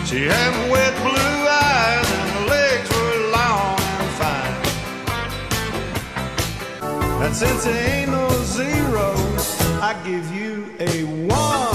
She had wet blue eyes and her legs were long and fine. And since there ain't no zeros, I give you a 1.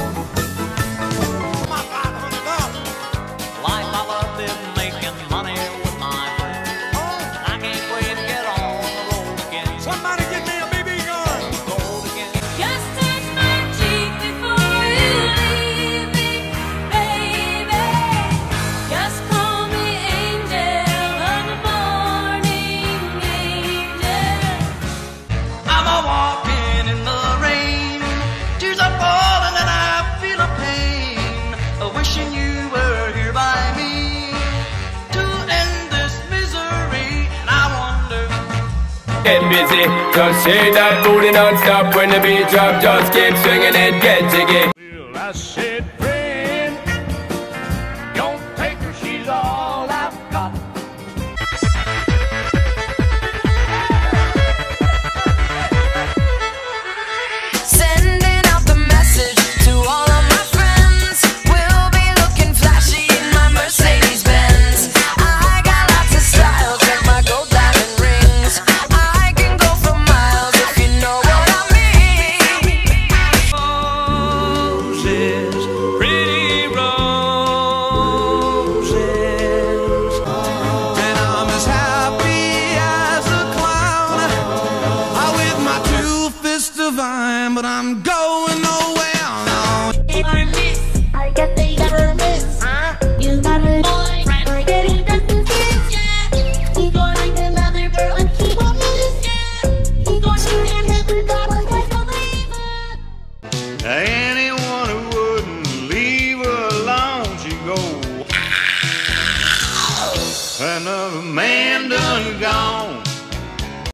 Life I love is making money with my friends. I can't wait to get on the road again. Somebody get me a BB gun. Road again. Just touch my cheek before you leave me, baby. Just call me angel of the morning, angel. I'm a walking in the rain, tears are falling and I feel a pain, wishing you were here by me to end this misery. And I wonder, Get busy, just shake that booty non-stop. When the beat drop, just keep swinging it, get jiggy. Well, I said, friend, don't take her, she's all I've got. Sending out the message to all of my friends. We'll be looking flashy in my Mercedes Benz. I got lots of style, check my gold diamond rings. I can go for miles if you know what I mean. roses, pretty roses, and I'm as happy as a clown. I with my 2 fists divine, but I'm going nowhere now. If I miss, I guess they never miss. You got a boyfriend, forget he doesn't kiss, yeah. He gonna like another girl and keep on this, yeah. He gonna shoot and hit the God like I believe it. Anyone who wouldn't leave her alone, she go. Another man done gone.